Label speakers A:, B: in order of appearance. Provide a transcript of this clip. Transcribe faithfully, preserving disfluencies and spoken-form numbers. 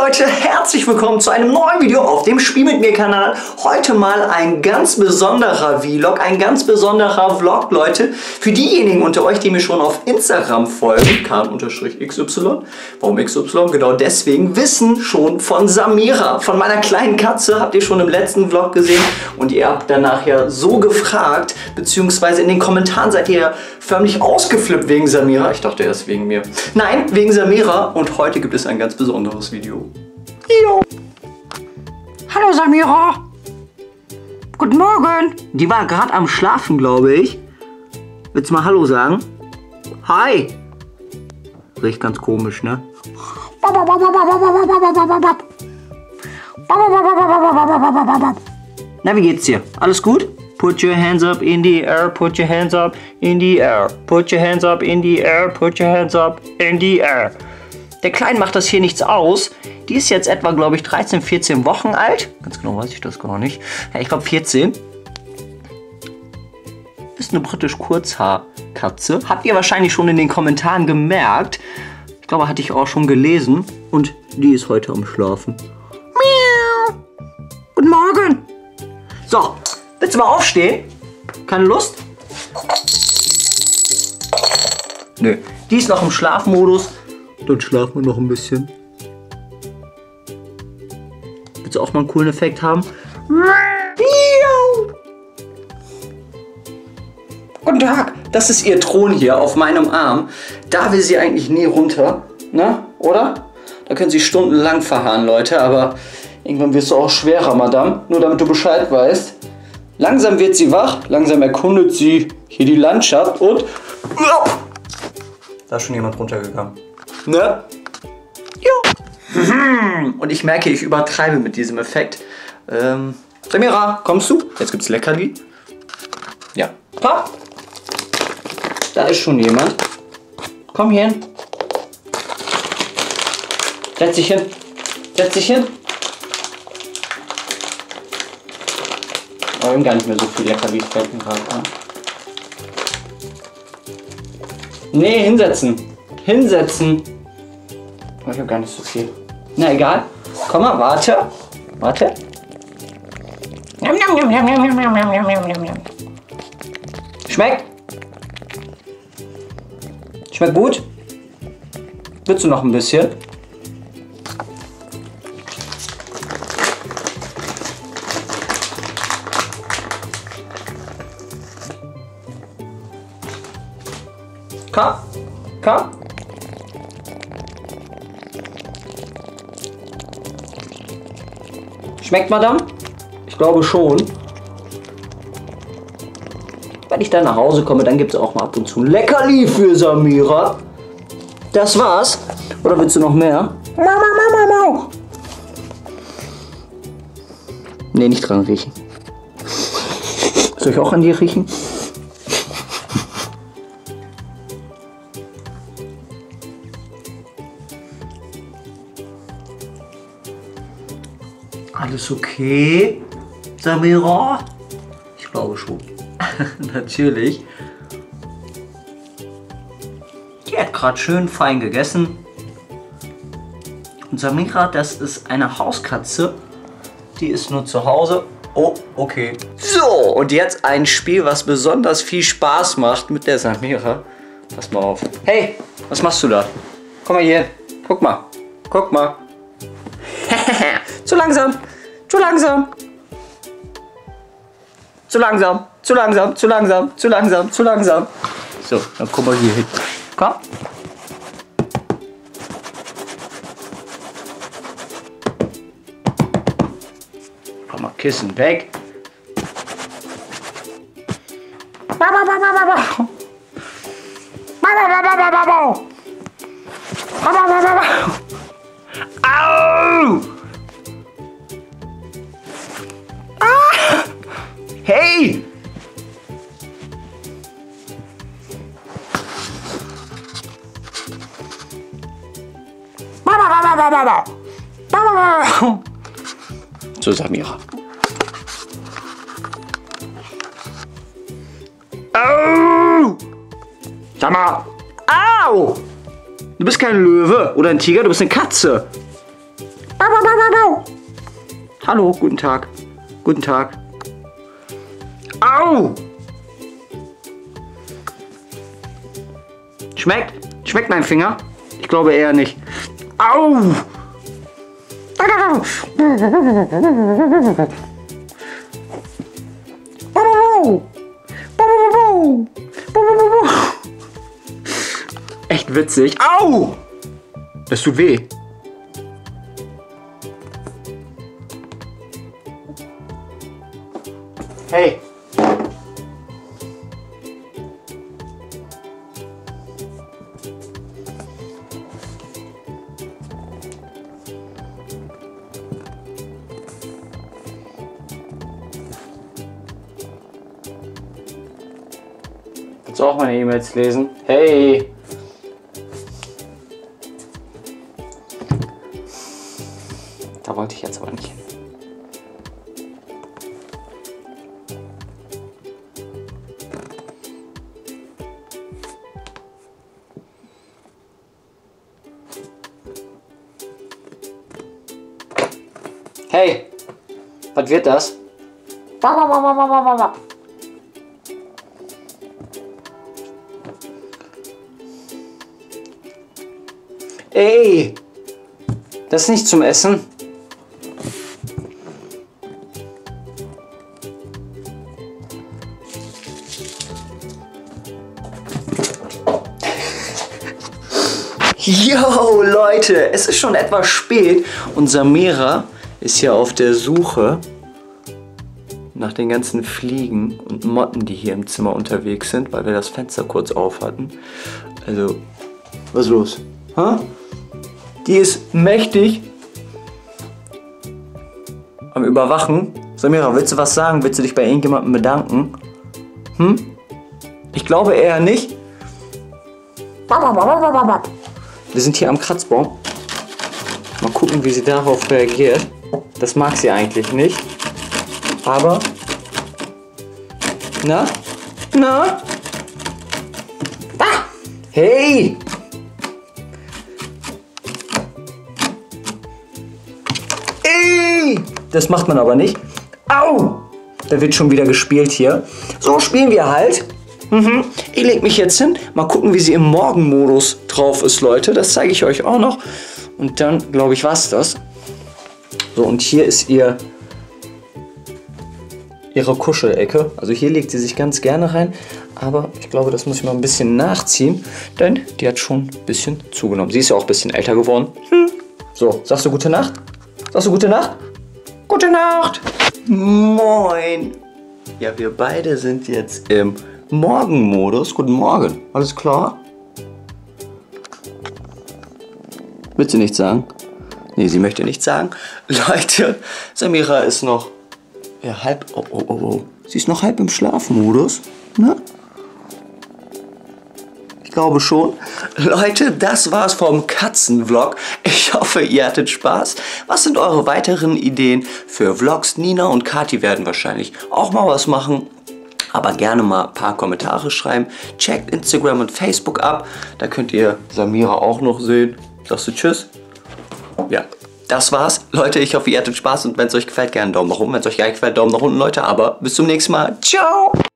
A: Leute, herzlich willkommen zu einem neuen Video auf dem Spiel mit mir Kanal. Heute mal ein ganz besonderer Vlog, ein ganz besonderer Vlog, Leute. Für diejenigen unter euch, die mir schon auf Instagram folgen, Kahn-X Y, warum X Y? Genau deswegen, wissen schon von Samira, von meiner kleinen Katze, habt ihr schon im letzten Vlog gesehen. Und ihr habt danach ja so gefragt, beziehungsweise in den Kommentaren seid ihr ja förmlich ausgeflippt wegen Samira. Ich dachte erst wegen mir. Nein, wegen Samira. Und heute gibt es ein ganz besonderes Video. Jo.
B: Hallo Samira. Guten Morgen.
A: Die war gerade am Schlafen, glaube ich. Willst du mal Hallo sagen? Hi. Riecht ganz komisch, ne? Na, wie geht's dir? Alles gut? Put your hands up in the air, put your hands up in the air, put your hands up in the air, put your hands up in the air. Der Kleine macht das hier nichts aus. Die ist jetzt etwa, glaube ich, dreizehn, vierzehn Wochen alt. Ganz genau weiß ich das gar nicht. Ja, ich glaube vierzehn. Ist eine britisch Kurzhaarkatze. Habt ihr wahrscheinlich schon in den Kommentaren gemerkt. Ich glaube, hatte ich auch schon gelesen. Und die ist heute am Schlafen. Miau. Guten Morgen. So. Willst du mal aufstehen? Keine Lust? Nö, die ist noch im Schlafmodus. Dann schlafen wir noch ein bisschen. Willst du auch mal einen coolen Effekt haben? Guten Tag, das ist ihr Thron hier auf meinem Arm. Da will sie eigentlich nie runter, ne? Oder? Da können sie stundenlang verharren, Leute, aber irgendwann wirst du auch schwerer, Madame. Nur damit du Bescheid weißt. Langsam wird sie wach, langsam erkundet sie hier die Landschaft und... Da ist schon jemand runtergegangen. Ne? Jo. Und ich merke, ich übertreibe mit diesem Effekt. Ähm, Samira, kommst du? Jetzt gibt's Leckerli. Ja. Pop. Da ist schon jemand. Komm hier hin. Setz dich hin. Setz dich hin. Aber wir haben gar nicht mehr so viel Leckerlis, fällt mir gerade an. Nee, hinsetzen. Hinsetzen. Oh, ich habe gar nicht so viel. Na egal. Komm mal, warte. Warte. Schmeckt? Schmeckt gut? Willst du noch ein bisschen? Komm, komm. Schmeckt, Madame? Ich glaube schon. Wenn ich dann nach Hause komme, dann gibt es auch mal ab und zu ein Leckerli für Samira. Das war's. Oder willst du noch mehr? Mama, Mama, Mama. Nee, nicht dran riechen. Soll ich auch an dir riechen? Alles okay, Samira? Ich glaube schon. Natürlich. Die hat gerade schön fein gegessen. Und Samira, das ist eine Hauskatze. Die ist nur zu Hause. Oh, okay. So, und jetzt ein Spiel, was besonders viel Spaß macht mit der Samira. Pass mal auf. Hey, was machst du da? Komm mal hier. Guck mal. Guck mal. Zu langsam. Zu langsam. Zu langsam. Zu langsam. Zu langsam. Zu langsam. Zu langsam. So, dann guck mal hier hin. Komm. Komm mal, Kissen weg. Au! Hey! So, Samira. Au! Sag mal. Au! Du bist kein Löwe oder ein Tiger, du bist eine Katze.
B: Bau, bau, bau, bau.
A: Hallo, guten Tag. Guten Tag. Au! Schmeckt? Schmeckt mein Finger? Ich glaube eher nicht. Au! Echt witzig. Au! Das tut weh. Hey. Willst du auch meine E-Mails lesen? Hey! Da wollte ich jetzt aber nicht hin. Hey! Was wird das? Ey! Das ist nicht zum Essen. Yo, Leute, es ist schon etwas spät und Samira ist ja auf der Suche nach den ganzen Fliegen und Motten, die hier im Zimmer unterwegs sind, weil wir das Fenster kurz auf hatten. Also, was ist los? Ha? Die ist mächtig am Überwachen. Samira, willst du was sagen? Willst du dich bei irgendjemandem bedanken? Hm? Ich glaube eher nicht. Wir sind hier am Kratzbaum. Mal gucken, wie sie darauf reagiert. Das mag sie eigentlich nicht. Aber... Na? Na? Ah! Hey! Ey! Das macht man aber nicht. Au! Da wird schon wieder gespielt hier. So spielen wir halt. Mhm. Ich leg mich jetzt hin. Mal gucken, wie sie im Morgenmodus drauf ist, Leute. Das zeige ich euch auch noch. Und dann, glaube ich, war's das. So, und hier ist ihr ihre Kuschelecke. Also hier legt sie sich ganz gerne rein. Aber ich glaube, das muss ich mal ein bisschen nachziehen. Denn die hat schon ein bisschen zugenommen. Sie ist ja auch ein bisschen älter geworden. Hm. So, sagst du gute Nacht? Sagst du gute Nacht? Gute Nacht! Moin! Ja, wir beide sind jetzt im Morgenmodus. Guten Morgen. Alles klar? Willst du nichts sagen? Nee, sie möchte nichts sagen. Leute, Samira ist noch ja, halb... Oh, oh, oh, oh. Sie ist noch halb im Schlafmodus. Ne? Ich glaube schon. Leute, das war's vom Katzenvlog. Ich hoffe, ihr hattet Spaß. Was sind eure weiteren Ideen für Vlogs? Nina und Kathi werden wahrscheinlich auch mal was machen. Aber gerne mal ein paar Kommentare schreiben. Checkt Instagram und Facebook ab. Da könnt ihr Samira auch noch sehen. Sagst du Tschüss? Ja, das war's. Leute, ich hoffe, ihr hattet Spaß. Und wenn es euch gefällt, gerne einen Daumen nach oben. Wenn es euch gar nicht gefällt, Daumen nach unten, Leute. Aber bis zum nächsten Mal. Ciao!